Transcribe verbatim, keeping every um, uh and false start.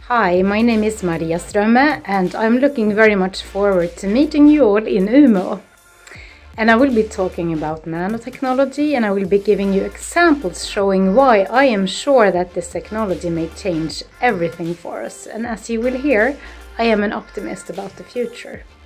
Hi, my name is Maria Strømme and I'm looking very much forward to meeting you all in Umeå. And I will be talking about nanotechnology, and I will be giving you examples showing why I am sure that this technology may change everything for us. And as you will hear, I am an optimist about the future.